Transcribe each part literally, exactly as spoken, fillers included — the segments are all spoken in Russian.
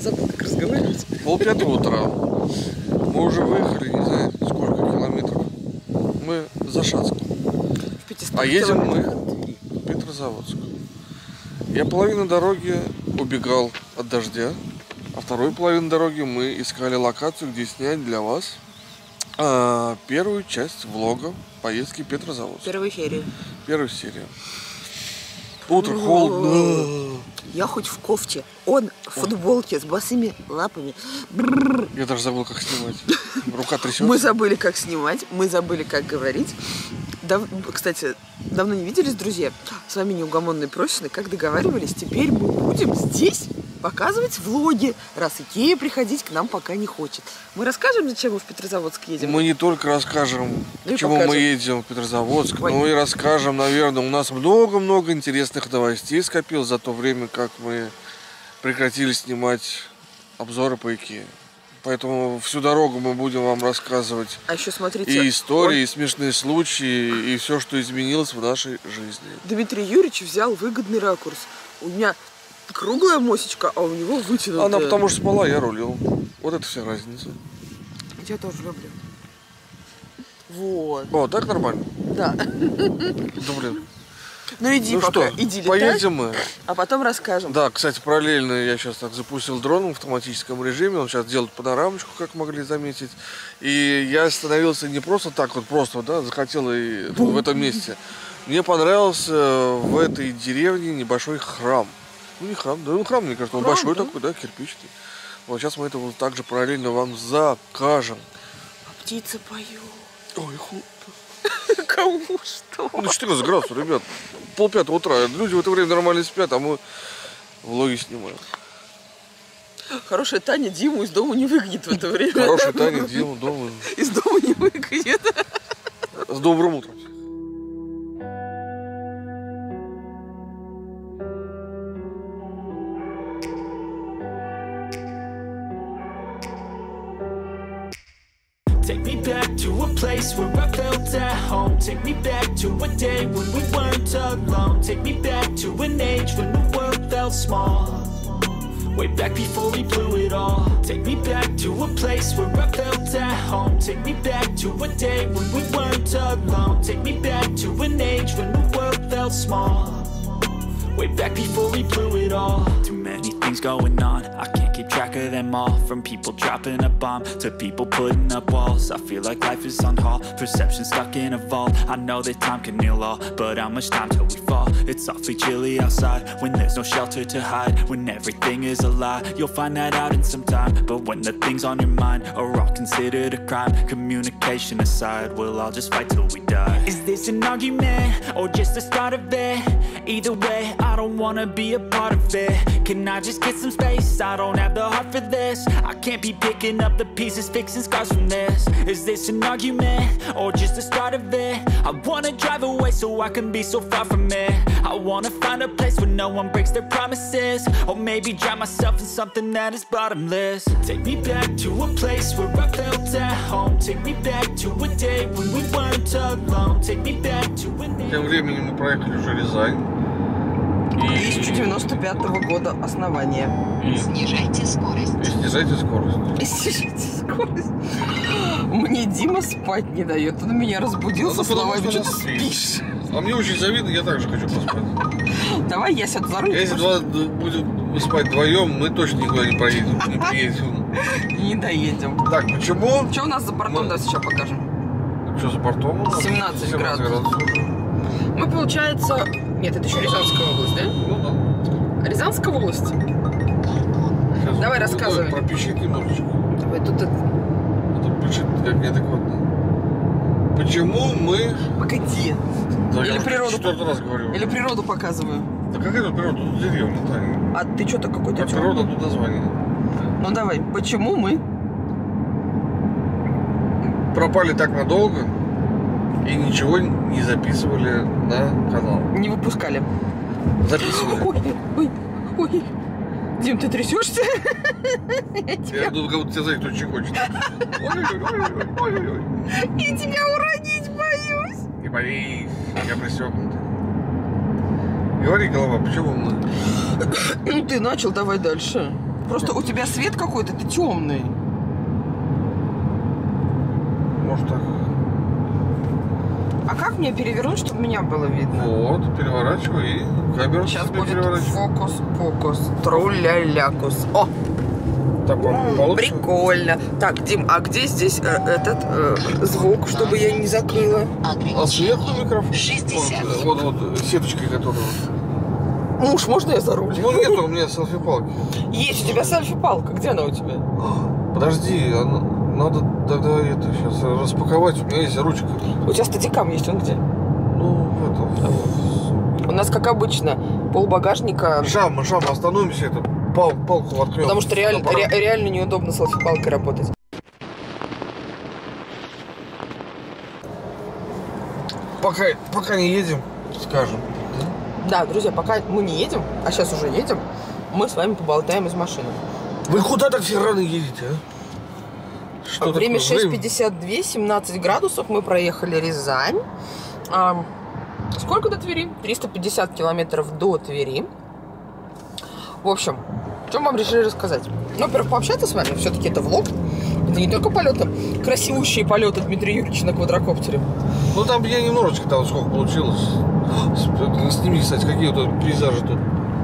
забыл, как разговаривать. Полпятого утра. Мы уже выехали, не знаю, сколько километров. Мы за Шацк. А едем мы в Петрозаводск. Я половину дороги убегал от дождя, а вторую половину дороги мы искали локацию, где снять для вас а, первую часть влога поездки в Петрозаводск. Первую серию. Первую серию. Утро холодно. Я хоть в кофте, он в футболке с босыми лапами. Я даже забыл, как снимать. Рука трясется. Мы забыли, как снимать, мы забыли, как говорить. Дав... Кстати, давно не виделись, друзья. С вами неугомонный Просины. Как договаривались, теперь мы будем здесь показывать влоги, раз Икея приходить к нам пока не хочет. Мы расскажем, зачем мы в Петрозаводск едем? Мы не только расскажем, ну почему покажем. мы едем в Петрозаводск, Ой. но и расскажем, наверное, у нас много-много интересных новостей скопилось за то время, как мы прекратили снимать обзоры по Икее. Поэтому всю дорогу мы будем вам рассказывать а еще смотрите, и истории, он... и смешные случаи, и все, что изменилось в нашей жизни. Дмитрий Юрьевич взял выгодный ракурс. У меня круглая мосечка, а у него вытянутая. Она потому что спала, я рулил. Вот это вся разница. Я тоже люблю. Вот. О, так нормально? Да. Да, блин. Ну иди ну пока, что, иди летай, поедем мы. А потом расскажем. Да, кстати, параллельно я сейчас так запустил дрон в автоматическом режиме. Он сейчас делает панорамочку, как могли заметить. И я остановился не просто так вот, просто, да, захотел и ну, в этом месте. Мне понравился в этой деревне небольшой храм. Ну не храм, да, ну храм, мне кажется, он храм, большой да? такой, да, кирпичный. Вот сейчас мы это вот также параллельно вам закажем. А птицы поют. Ой, ху... Кому что? Ну, четырнадцать градусов, ребят. Полпятого утра. Люди в это время нормально спят, а мы влоги снимаем. Хорошая Таня Диму из дома не выгонит в это время. Хорошая Таня Диму дома. Из дома не выгонит. С добрым утром. Take me back to a place where I felt at home. Take me back to a day when we weren't alone. Take me back to an age when the world felt small. Way back before we blew it all. Take me back to a place where I felt at home. Take me back to a day when we weren't alone. Take me back to an age when the world felt small. Way back before we blew it all. Too many things going on, I can't keep track of them all. From people dropping a bomb to people putting up walls. I feel like life is on hold, perception stuck in a vault. I know that time can heal all, but how much time till we fall? It's awfully chilly outside, when there's no shelter to hide. When everything is a lie, you'll find that out in some time. But when the things on your mind are all considered a crime, communication aside, we'll all just fight till we die. Is this an argument, or just the start of it? Either way, I don't wanna be a part of it. Can I just get some space? I don't have the heart for this. I can't be picking up the pieces, fixing scars from this. Is this an argument, or just the start of it? I wanna drive away so I can be so far from it. I wanna find a place where no one breaks their promises. Or maybe drown myself in something that is bottomless. Take me back to a place where I felt at home. Take me back to a day when we weren't alone. Take me back to an age. Тем временем мы проехали уже Рязань. тысяча девяносто пятого года основания. И... Снижайте скорость. И снижайте скорость. И снижайте скорость. Мне Дима спать не дает. Он меня разбудил со словами, что ты спишь. А мне очень завидно, я также хочу поспать. Давай я сяду за руль. Если два будем спать вдвоем, мы точно никуда не проедем, не приедем. Не доедем. Так, почему? Что у нас за бортом? Мы... Да, сейчас покажем. Что за бортом у нас? семнадцать градусов. Мы, получается... Нет, это еще Рязанская область, да? Ну да. Рязанская область? Сейчас давай рассказывай. Пропищит немножечко. Давай, тут это... Это пищит как неадекватно. Почему мы... Погоди. Да, Или я природу... четвертый раз говорю. Или природу показываю. Да какая тут природа? Тут деревня, Таня. А ты что-то какой-то... Как природа, тут название. Ну давай, почему мы... пропали так надолго и ничего не записывали на канал? Не выпускали. Записывали. Ой, ой, ой. Дим, ты трясешься? Я думаю, как будто тебя за это очень хочет. Ой-ой-ой. Я тебя уронить боюсь. Не боись, я пристегнутый. Говори, голова, почему мы? Ну ты начал, давай дальше. Просто у тебя свет какой-то, ты темный. Может так. А как мне перевернуть, чтобы меня было видно? Вот, переворачивай и камеру Сейчас себе будет переворачивай. фокус-покус, тру-ля-лякус. О! Так вам получится? Прикольно. Так, Дим, а где здесь э, этот э, звук, чтобы я не закрыла? А сверху микрофон? Вот, вот, вот, сеточкой которая. Муж, можно я за руль? Ну нет, у меня селфи-палки. Есть, у тебя селфи-палка. Где она у тебя? Подожди, она, надо тогда это сейчас распаковать. У меня есть ручка. У тебя стадикам есть, он где? Ну, это... У нас, как обычно, полбагажника. Жам, жам, остановимся, это пал, палку открыл. Потому что реаль, ре, реально неудобно с селфи-палкой работать. Пока, пока не едем, скажем. Да, друзья, пока мы не едем, а сейчас уже едем, мы с вами поболтаем из машины. Вы куда так все рано едете, а? Что Время такое? шесть пятьдесят два, семнадцать градусов, мы проехали Рязань. А, сколько до Твери? триста пятьдесят километров до Твери. В общем, что мы вам решили рассказать? Ну, во-первых, пообщаться с вами, все-таки это влог. Это не только полеты, красивущие полеты Дмитрия Юрьевича на квадрокоптере. Ну, там я немножечко, там сколько получилось. Сними, кстати, какие вот пейзажи тут.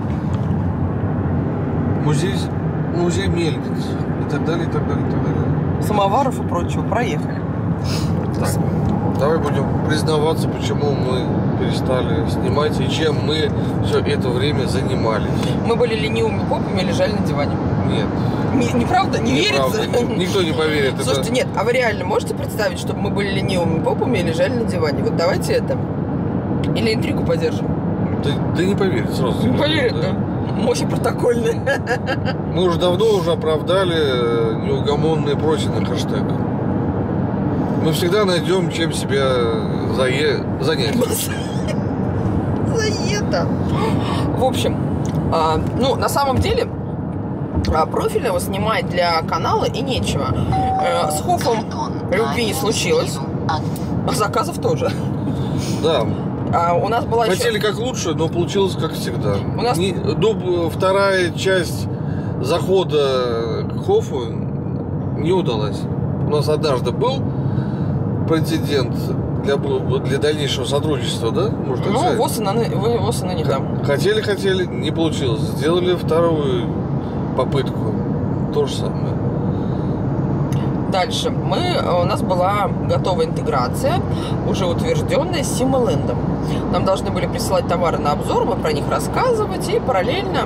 Музей, музей мельниц и так далее, и так далее, и так далее. Самоваров и прочего. Проехали. Так, давай будем признаваться, почему мы перестали снимать и чем мы все это время занимались. Мы были ленивыми попами, лежали на диване. Нет. Не, неправда? Не Неправда. верится? Никто не поверит. Слушайте, это... нет, а вы реально можете представить, чтобы мы были ленивыми попами и лежали на диване? Вот давайте это. Или интригу поддержим. Да, да не поверит сразу. Не поверит, да? Мощи протокольные. Мы уже давно уже оправдали неугомонные просины хэштег. Мы всегда найдем, чем себя зае... занять. Заета. В общем, а, ну, на самом деле, а, профильного снимать для канала и нечего. А, с Хофом любви не случилось, а заказов тоже. Да. А, у нас была Хотели еще... как лучше, но получилось как всегда. У нас... Не, дуб, вторая часть захода к Хофу не удалась. У нас однажды был прецедент для, для дальнейшего сотрудничества, да? Может, ну, сказать? ВОЗ и на, ВОЗ и на них, да. Хотели, хотели, не получилось. Сделали вторую попытку. То же самое. Дальше. Мы, у нас была готова интеграция, уже утвержденная с Симолендом. Нам должны были присылать товары на обзор, мы про них рассказывать, и параллельно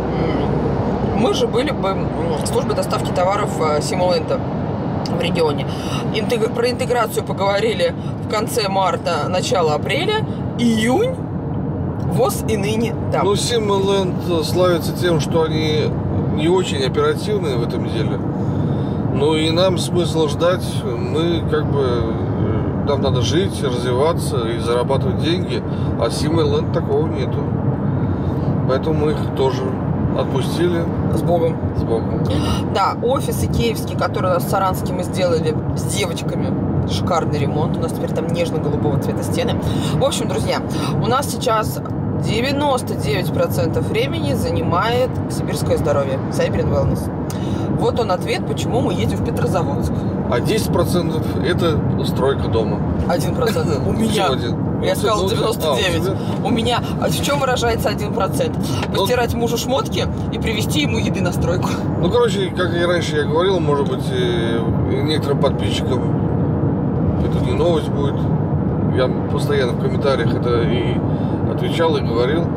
мы же были бы службой доставки товаров Симоленда в регионе. Интег... Про интеграцию поговорили в конце марта, начало апреля, июнь, ВОЗ и ныне там. Ну, Симоленд славится тем, что они не очень оперативные в этом деле. Ну и нам смысл ждать, мы как бы, нам надо жить, развиваться и зарабатывать деньги, а Симоленд такого нету. Поэтому мы их тоже отпустили. С Богом. С Богом. Да, офис икеевский, который у нас в Саранске мы сделали с девочками. Шикарный ремонт. У нас теперь там нежно-голубого цвета стены. В общем, друзья, у нас сейчас девяносто девять процентов времени занимает сибирское здоровье. Сайберин Wellness. Вот он ответ, почему мы едем в Петрозаводск. А десять процентов это стройка дома. один процент. У меня. Я сказала девяносто девять. У меня. А в чем выражается один процент? Постирать мужу шмотки и привезти ему еды на стройку. Ну, короче, как и раньше я говорил, может быть, некоторым подписчикам это не новость будет. Я постоянно в комментариях это и отвечал, и говорил.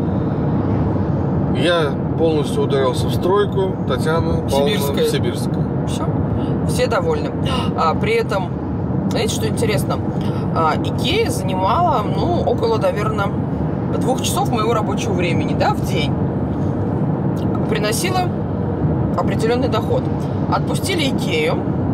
Я полностью ударился в стройку. Татьяна Павловна Сибирская. Все. Все довольны. А, при этом, знаете, что интересно? А, Икея занимала, ну, около, наверное, двух часов моего рабочего времени, да, в день. Приносила определенный доход. Отпустили Икею.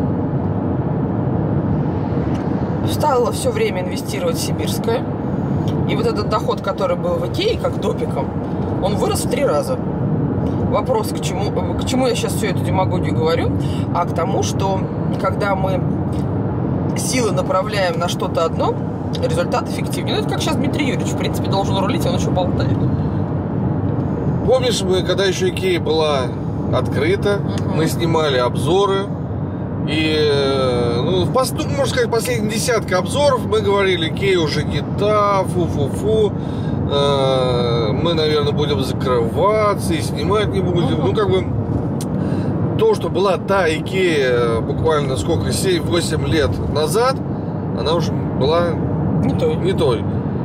Стала все время инвестировать в Сибирское. И вот этот доход, который был в Икее, как допиком, он вырос в три раза. Вопрос, к чему, к чему я сейчас всю эту демагогию говорю, а к тому, что когда мы силы направляем на что-то одно, результат эффективнее. Ну, это как сейчас Дмитрий Юрьевич, в принципе, должен рулить, он еще болтает. Помнишь, мы, когда еще Икея была открыто. Uh-huh. Мы снимали обзоры. И, ну, можно сказать, последние десятка обзоров мы говорили, Икея уже не та, фу-фу-фу. Мы, наверное, будем закрываться и снимать не будем. Uh-huh. Ну, как бы, то, что была та Икея буквально сколько, семь-восемь лет назад, она уже была не той. не той.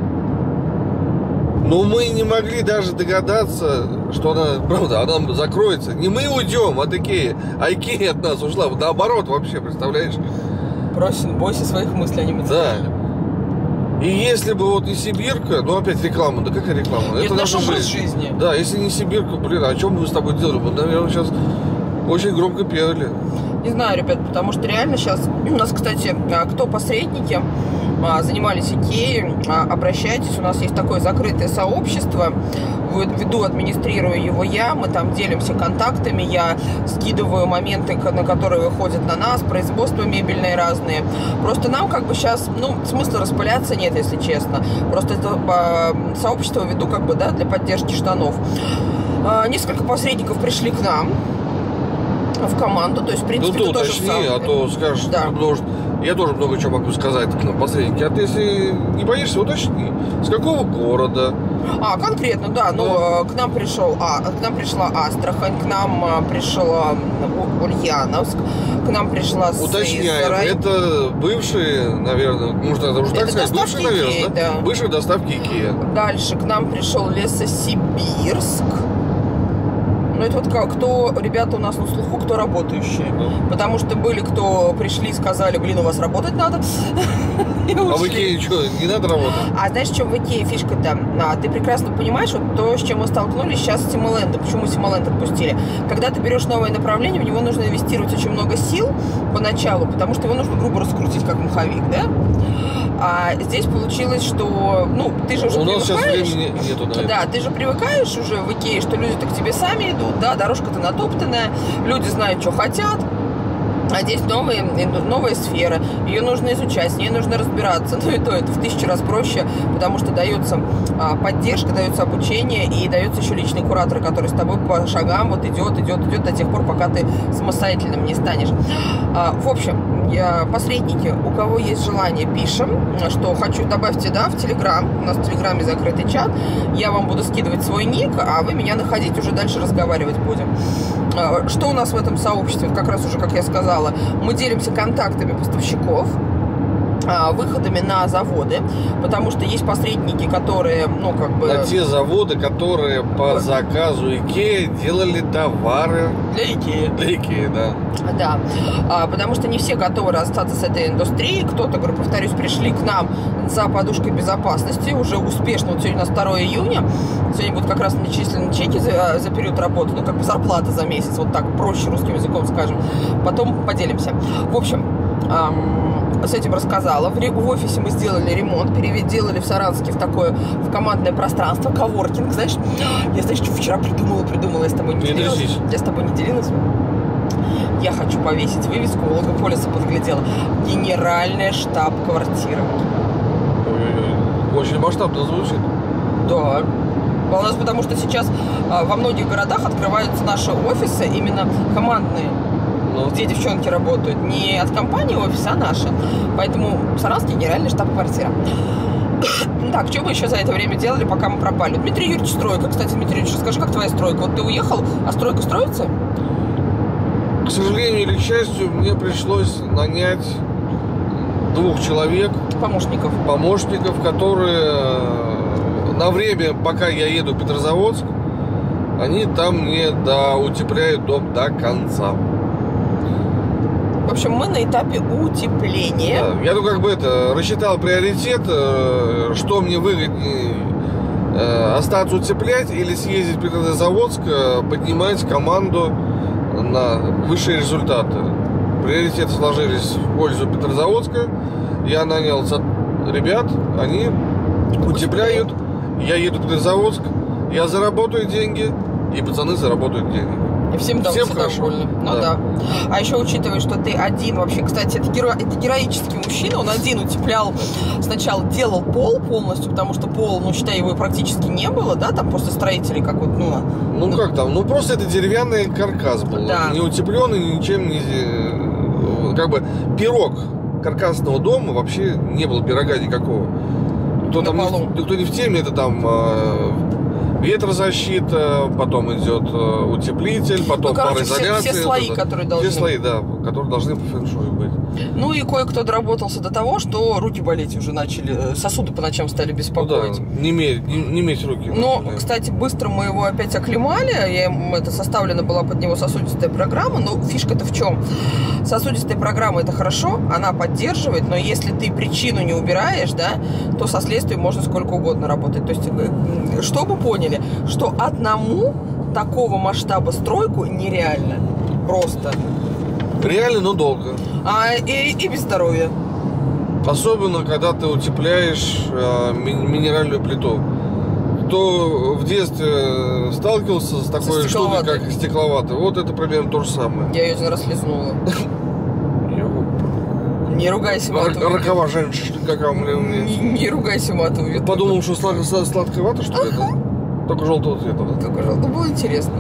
Но мы не могли даже догадаться, что она, правда, она закроется. Не мы уйдем от Икеи, а Икея от нас ушла. Наоборот вообще, представляешь? Просин, бойся своих мыслей, они эмоциональны. Да. И если бы вот не Сибирка, ну опять реклама, да какая реклама? Это, это наша жизнь. жизни. Да, если не Сибирка, блин, о чем бы мы с тобой делали? Мы, наверное, сейчас очень громко пели. Не знаю, ребят, потому что реально сейчас у нас, кстати, кто посредники, занимались Икеей, обращайтесь, у нас есть такое закрытое сообщество, веду, администрирую его я, мы там делимся контактами, я скидываю моменты, на которые выходят на нас, производство мебельное разные. Просто нам как бы сейчас, ну, смысла распыляться нет, если честно. Просто это сообщество веду как бы, да, для поддержки штанов. Несколько посредников пришли к нам в команду, то есть, в принципе, ну, ты тоже уточни, сам. а то скажешь, да. Может, я тоже много чего могу сказать на посреднике. А ты, если не боишься, уточни, с какого города? А, конкретно, да, ну, да. К нам пришел, а, к нам пришла Астрахань, к нам пришла Ульяновск, к нам пришла Уточняем, это бывшие, наверное, можно это уже это так сказать, бывшие, наверное, Икеи, да? Да. Бывшие доставки Икея. Дальше к нам пришел Лесосибирск. Ну, это вот кто, ребята у нас на слуху, кто работающие. Mm. Потому что были, кто пришли и сказали, блин, у вас работать надо. А в Икее что, не надо работать? А знаешь, в чем в Икее фишка-то? А, ты прекрасно понимаешь, вот то, с чем мы столкнулись сейчас с Симоленд. Почему Симоленд отпустили? Когда ты берешь новое направление, в него нужно инвестировать очень много сил поначалу, потому что его нужно грубо раскрутить, как маховик, да? А здесь получилось, что, ну, ты же уже у нас привыкаешь. Сейчас времени нету, наверное. Да, ты же привыкаешь уже в Икее, что люди-то к тебе сами идут, да, дорожка-то натоптанная, люди знают, что хотят. А здесь новые, новая сфера, ее нужно изучать, с ней нужно разбираться. Ну и то, это в тысячу раз проще, потому что дается а, поддержка, дается обучение и дается еще личный куратор, который с тобой по шагам вот идет, идет, идет до тех пор, пока ты самостоятельным не станешь. А, в общем, я, посредники, у кого есть желание, пишем, что хочу, добавьте, да, в Телеграм, у нас в Телеграме закрытый чат, я вам буду скидывать свой ник, а вы меня находить, уже дальше разговаривать будем. А, что у нас в этом сообществе, как раз уже, как я сказала, мы делимся контактами поставщиков, выходами на заводы, потому что есть посредники, которые, ну, как бы... На те заводы, которые по заказу Икеи делали товары... Для Икеи. Для Икеи, да. Да, а, потому что не все готовы расстаться с этой индустрией. Кто-то, говорю, повторюсь, пришли к нам за подушкой безопасности уже успешно. Вот сегодня у нас второе июня. Сегодня будут как раз начислены чеки за, за период работы, ну, как бы зарплата за месяц, вот так проще русским языком скажем. Потом поделимся. В общем, эм, с этим рассказала. В, в офисе мы сделали ремонт, переделали в Саранске в такое, в командное пространство, коворкинг, знаешь. Я, знаешь, что вчера придумала, придумала, я с тобой не не делилась. Дрожись. Я с тобой не делилась. Я хочу повесить вывеску, у Логополиса подглядела. Генеральная штаб-квартира. Очень масштабно звучит. Да. У нас потому что сейчас а, во многих городах открываются наши офисы, именно командные, ну. где девчонки работают. Не от компании офиса, а наши. Поэтому Саранский генеральная штаб-квартира. Так, что мы еще за это время делали, пока мы пропали? Дмитрий Юрьевич, стройка. Кстати, Дмитрий Юрьевич, расскажи, как твоя стройка? Вот ты уехал, а стройка строится? К сожалению или к счастью, мне пришлось нанять двух человек. Помощников. Помощников, которые на время, пока я еду в Петрозаводск, они там мне доутепляют дом до конца. В общем, мы на этапе утепления. Да, я ну как бы это рассчитал приоритет, что мне выгоднее, остаться утеплять или съездить в Петрозаводск, поднимать команду на высшие результаты. Приоритеты сложились в пользу Петрозаводска. Я нанял ребят, они утепляют. Я еду в Петрозаводск, я заработаю деньги, и пацаны заработают денег. И всем, всем все хорошо. довольны. Ну да. да. А еще учитывая, что ты один вообще, кстати, это, геро... это героический мужчина, он один утеплял, сначала делал пол полностью, потому что пол, ну, считай, его практически не было, да, там просто строители как вот, ну... Ну, ну как там, ну, просто это деревянный каркас был, да. не утепленный, ничем не... Как бы пирог каркасного дома вообще не было пирога никакого. Кто, там не, кто не в теме, это там... Ветрозащита, потом идет утеплитель, потом ну, короче, пароизоляция. Все, все слои, вот которые должны. Все слои, да, которые должны по фэншую быть. Ну и кое-кто доработался до того, что руки болеть уже начали, сосуды по ночам стали беспокоить. Ну, да, не иметь, не, не иметь руки. Но, да. Кстати, быстро мы его опять оклемали, я, это составлена была под него сосудистая программа, но фишка-то в чем? Сосудистая программа это хорошо, она поддерживает, но если ты причину не убираешь, да, то со следствием можно сколько угодно работать. То есть, чтобы поняли, что одному такого масштаба стройку нереально. Просто. Реально, но долго. А, и, и без здоровья. Особенно, когда ты утепляешь э, ми- минеральную плиту. Кто в детстве сталкивался с такой штукой, как стекловатый, вот это примерно то же самое. Я ее один раз лизнула. Не ругайся матом. Ракова женщина, какая у меня. Не, не ругайся матом. Подумал, что слад, сладкая вата, что ли? Только желтого цвета, да? Только желтого. Ну, было интересно.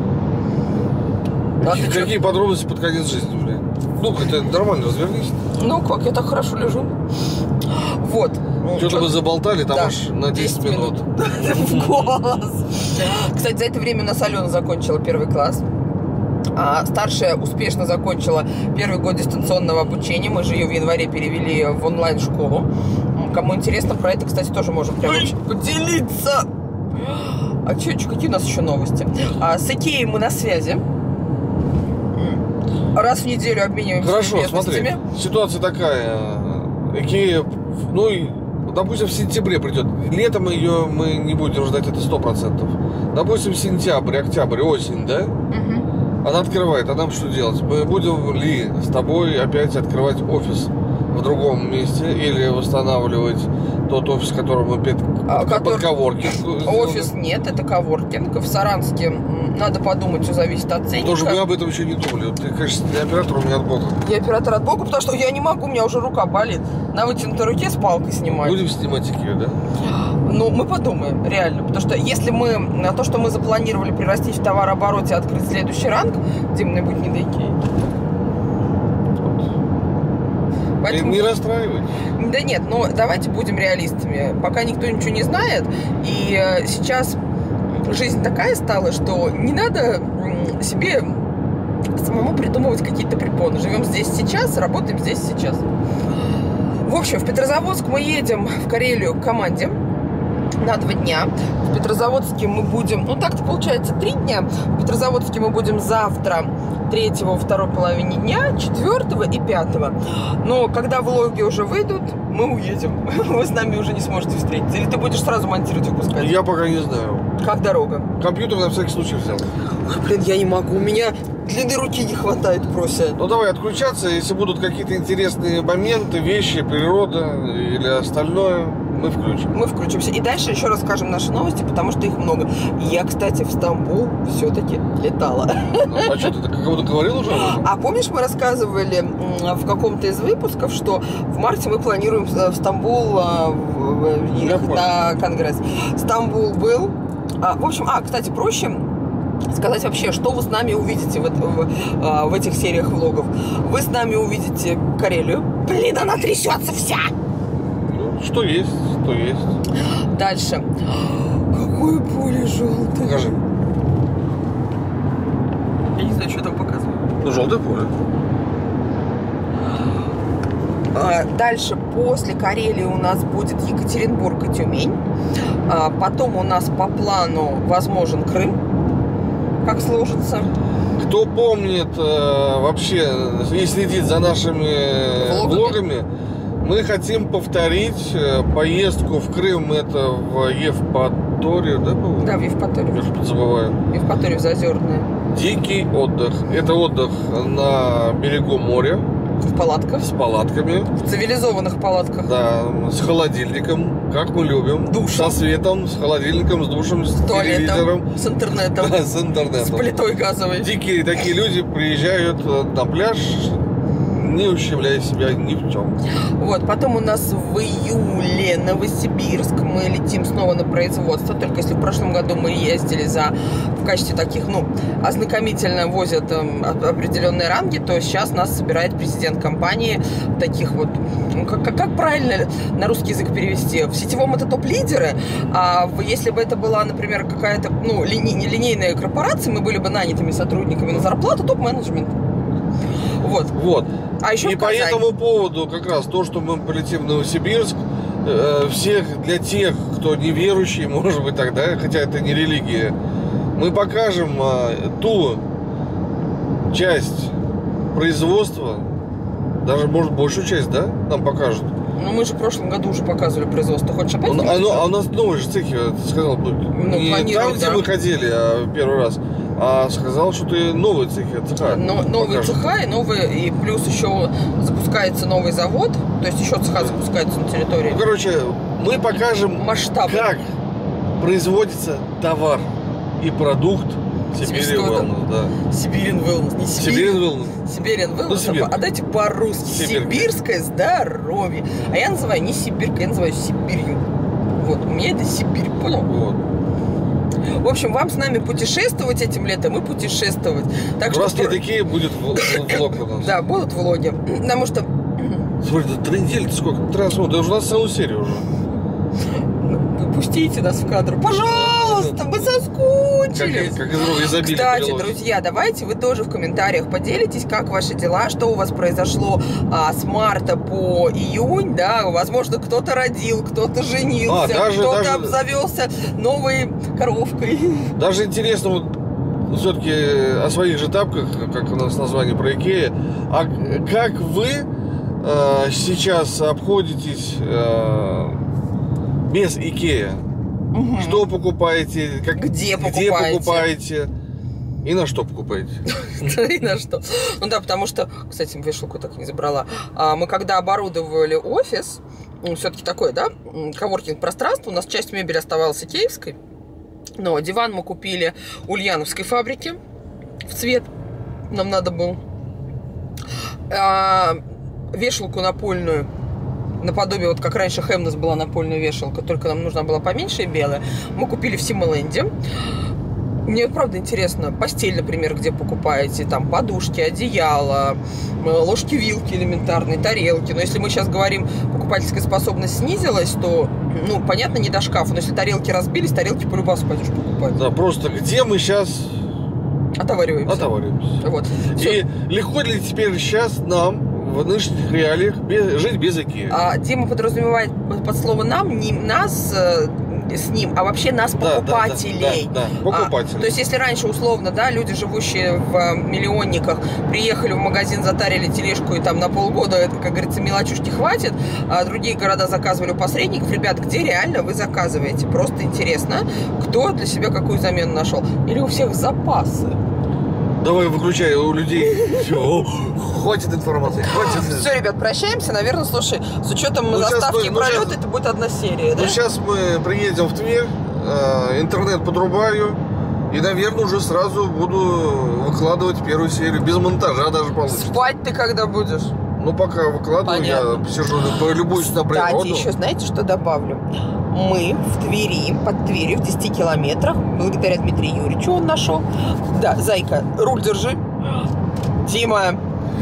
А какие какие подробности под конец жизни, блин? Ну, ты нормально развернись. Ну как, я так хорошо лежу. Вот. Что-то мы заболтали там да. аж на десять минут. В голос. Кстати, за это время у нас Алена закончила первый класс. А старшая успешно закончила первый год дистанционного обучения. Мы же ее в январе перевели в онлайн-школу. Кому интересно, про это, кстати, тоже можем прямо поделиться. А что, какие у нас еще новости? А, с Икеей мы на связи. Раз в неделю обмениваемся Хорошо, смотри, ситуация такая. Икея, ну, допустим, в сентябре придет. Летом ее мы не будем ждать, это сто процентов. Допустим, сентябрь, октябрь, осень, да? Угу. Она открывает, а нам что делать? Мы будем ли с тобой опять открывать офис в другом месте или восстанавливать тот офис, который мы под, а, под, который... под коворкинг? Офис нет, это коворкинг. В Саранске надо подумать, все зависит от ценника. Тоже мы об этом еще не думали. Ты, конечно, не оператор, у меня от Бога. Я оператор от Бога, потому что я не могу, у меня уже рука болит. На вытянутой руке с палкой снимать. Будем снимать Икею, да? Ну, мы подумаем, реально. Потому что если мы на то, что мы запланировали прирастить в товарообороте, открыть следующий ранг, Дим, мне будет не до Икеи. Поэтому... Не расстраивай. Да нет, но давайте будем реалистами. Пока никто ничего не знает. И сейчас жизнь такая стала, что не надо себе самому придумывать какие-то препоны. Живем здесь сейчас, работаем здесь сейчас. В общем, в Петрозаводск мы едем в Карелию к команде на два дня. В Петрозаводске мы будем, ну так-то получается три дня. В Петрозаводске мы будем завтра, третьего, во второй половине дня, четвертого и пятого. Но когда влоги уже выйдут, мы уедем. Вы с нами уже не сможете встретиться. Или ты будешь сразу монтировать и выпускать? Я пока не знаю. Как дорога? Компьютер на всякий случай взял. Ой, блин, я не могу. У меня длины руки не хватает, просят. Ну давай отключаться, если будут какие-то интересные моменты, вещи, природа или остальное, мы включим. Мы включимся. И дальше еще расскажем наши новости, потому что их много. Я, кстати, в Стамбул все-таки летала. А что, ты кому-то говорил уже? А помнишь, мы рассказывали в каком-то из выпусков, что в марте мы планируем в Стамбул ехать на конгресс. Стамбул был. В общем, а, кстати, проще сказать вообще, что вы с нами увидите в, в, в этих сериях влогов. Вы с нами увидите Карелию. Блин, она трясется вся! Что есть, то есть. Дальше. Какое поле желтое. Покажи. Я не знаю, что там показывают. Ну, желтое поле. А, дальше, после Карелии у нас будет Екатеринбург и Тюмень. А, потом у нас по плану возможен Крым. Как сложится. Кто помнит э, вообще и следит за нашими влогами, влогами, мы хотим повторить поездку в Крым. Это в Евпаторию, да, по-моему? Да, в Евпаторию. Я что-то забываю. Евпаторию в Зазерное. Дикий отдых. Это отдых на берегу моря. В палатках. С палатками. В цивилизованных палатках. Да, с холодильником, как мы любим. Душем. Со светом, с холодильником, с душем, с, С туалетом. телевизором. С интернетом. Да, с интернетом. С плитой газовой. Дикие такие люди приезжают на пляж, не ущемляя себя ни в чем. Вот, потом у нас в июле Новосибирск. Мы летим снова на производство. Только если в прошлом году мы ездили за в качестве таких, ну, ознакомительно возят э, определенные ранги, то сейчас нас собирает президент компании таких вот, ну, как, как, как правильно на русский язык перевести? В сетевом это топ-лидеры, а в, если бы это была, например, какая-то, ну, линей, линейная корпорация, мы были бы нанятыми сотрудниками на зарплату, топ-менеджмент. Вот. Вот. А еще и по этому поводу как раз то, что мы полетим в Новосибирск, э, всех для тех, кто неверующий, может быть тогда, хотя это не религия, мы покажем э, ту часть производства, даже может большую часть, да, нам покажут. Ну мы же в прошлом году уже показывали производство. Хочешь опять? Он, оно, а у нас новые же цехи, ты сказал, ну, не там, где да. мы ходили, а первый раз. А сказал, что ты новые цехи, цеха. Но, новые покажешь. Цеха и новые, и плюс еще запускается новый завод, то есть еще цеха запускается на территории. Ну, короче, мы покажем, масштаб, как производится товар и продукт Сибирин Wellness, да. Сибирин Wellness, не Сибирь. Сибирин Wellness. Сибирин Wellness, ну, а дайте по-русски. Сибирка. Сибирское здоровье. А я называю не Сибирка, я называю Сибирью. Вот, у меня это Сибирь, понял? Вот. В общем, вам с нами путешествовать этим летом и путешествовать. Так раз что... не такие, будет влог у нас. Да, будут влоги. Потому что... Смотри, три недели-то сколько? Три раза, да уже у нас целую серию уже. Пустите нас в кадр. Пожалуйста, мы соскучились. Как, как изобилие Кстати, прилось. друзья, давайте вы тоже в комментариях поделитесь, как ваши дела, что у вас произошло а, с марта по июнь, да, возможно, кто-то родил, кто-то женился, а, даже, кто-то даже... обзавелся новой коровкой. Даже интересно, вот все-таки о своих же тапках, как у нас название про Икея, а как вы э, сейчас обходитесь э, без Икея? Угу. Что покупаете? Как, где, где покупаете? покупаете? И на что покупаете? И на что? Ну да, потому что, кстати, вешалку так и не забрала. Мы когда оборудовали офис, все-таки такое, да, коворкинг пространство, у нас часть мебели оставалась икеевской, но диван мы купили у Ульяновской фабрики в цвет, нам надо было. Вешалку напольную, наподобие, вот как раньше Хемнес была напольная вешалка, только нам нужна была поменьше и белая, мы купили в Симоленде. Мне правда интересно, постель, например, где покупаете, там подушки, одеяло, ложки-вилки элементарные, тарелки. Но если мы сейчас говорим, покупательская способность снизилась, то, ну, понятно, не до шкафа. Но если тарелки разбились, тарелки по-любому пойдешь покупать. Да, просто где мы сейчас отовариваемся. Отовариваемся. Вот. И Все. легко ли теперь сейчас нам в нынешних реалиях без, жить без Икеи? А Дима подразумевает под слово «нам» не нас с ним, а вообще нас, да, покупателей. Да, да, да, покупателей. А, то есть, если раньше, условно, да, люди, живущие в миллионниках, приехали в магазин, затарили тележку, и там на полгода, это, как говорится, мелочушки хватит, а другие города заказывали у посредников. Ребят, где реально вы заказываете? Просто интересно, кто для себя какую замену нашел? Или у всех запасы? Давай выключай, у людей все, хватит информации, хватит. Все, ребят, прощаемся. Наверное, слушай, с учетом ну, заставки и пролета, ну, это будет одна серия, да? Ну, сейчас мы приедем в Тверь, э, интернет подрубаю, и, наверное, уже сразу буду выкладывать первую серию, без монтажа даже получится. Спать ты когда будешь? Ну, пока выкладываю, понятно. Я сижу, полюбуюсь на природу. Кстати, еще знаете, что добавлю? Мы в Твери, под Тверью, в десяти километрах, благодаря Дмитрию Юрьевичу он нашел. Да, зайка, руль держи. Дима.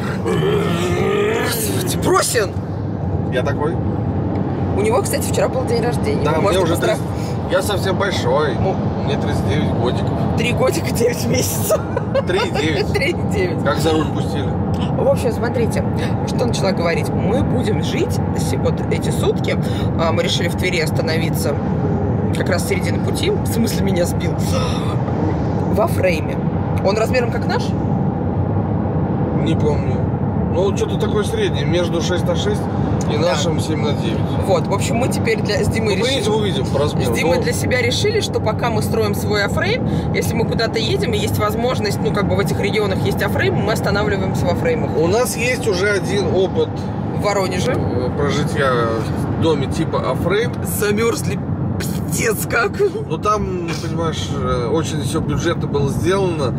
Бросин. Я такой. У него, кстати, вчера был день рождения. Да, мне уже тридцать... Я совсем большой. Ну, мне тридцать девять годиков. Три годика, девять месяцев. Три девять. Три девять. Как за руль пустили. В общем, смотрите, что начала говорить. Мы будем жить вот эти сутки. Мы решили в Твери остановиться как раз в середине пути. В смысле, меня сбил. Во фрейме. Он размером как наш? Не помню. Ну, что-то такое среднее. Между шесть на шесть И Да. нашим семь на девять. Вот, в общем, мы теперь для, с Димой Ну, мы решили... этим увидим по размеру. С Димой но- для себя решили, что пока мы строим свой оффрейм, если мы куда-то едем и есть возможность, ну, как бы в этих регионах есть оффрейм, мы останавливаемся в оффреймах. У нас есть уже один опыт В Воронеже. э, прожития в доме типа оффрейм. Замерзли пиздец как. Но там, понимаешь, э, очень все бюджетно было сделано,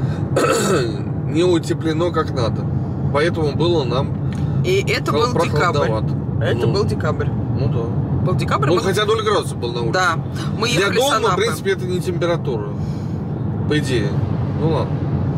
не утеплено как надо. Поэтому было нам И это был декабрь. прохладновато. Это Ну, был декабрь. Ну да. Был декабрь. Ну, мы- хотя ноль градусов был на улице. Да. Мы Для ехали с дома, в Анапы. принципе, это не температура. По идее. Ну ладно.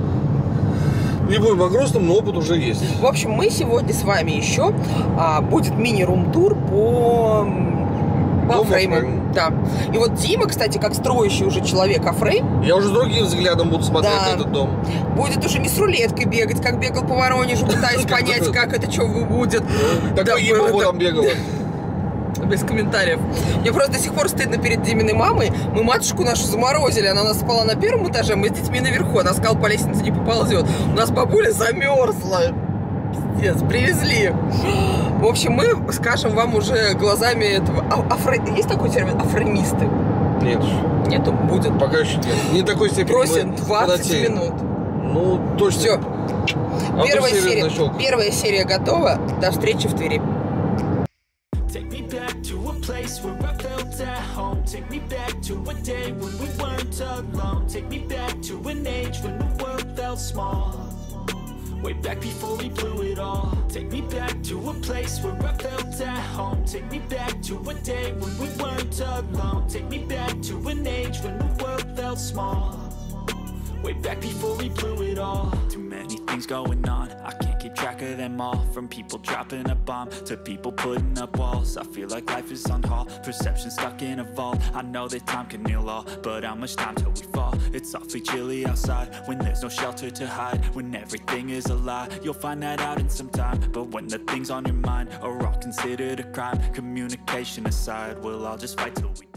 Не будем о грустном, но опыт уже есть. В общем, мы сегодня с вами еще а, будет мини-рум-тур по, м, по Дому оффрейму. оффрейму. Да. И вот Дима, кстати, как строящий уже человек оффрейм, Я уже с другим взглядом буду смотреть Да. на этот дом. будет уже не с рулеткой бегать, как бегал по Воронежу, пытаясь Как понять, это- как это что будет. Да, Такой ебо было там бегала. без комментариев. Мне просто до сих пор стыдно перед Диминой мамой. Мы матушку нашу заморозили. Она у нас спала на первом этаже, мы с детьми наверху. Она сказала, по лестнице не поползет. У нас бабуля замерзла. Пиздец, привезли. В общем, мы скажем вам уже глазами этого... А- афре- Есть такой термин? Афремисты? Нет, Нету? Будет. пока еще нет. Не такой степени. Просим мы двадцать фанатеем. минут. Ну, точно. Все. А Первая то серия, нащелкал. первая серия готова. До встречи в Твери. Take me back to a place where I felt at home. Take me back to a day when we weren't alone. Take me back to an age when the world felt small. Way back before we blew it all. Take me back to a place where I felt at home. Take me back to a day when we weren't alone. Take me back to an age when the world felt small. Way back before we blew it all. Too many things going on, I can't keep track of them all. From people dropping a bomb to people putting up walls. I feel like life is on hold, perception stuck in a vault. I know that time can heal all, but how much time till we fall? It's awfully chilly outside, when there's no shelter to hide. When everything is a lie, you'll find that out in some time. But when the things on your mind are all considered a crime, communication aside, we'll all just fight till we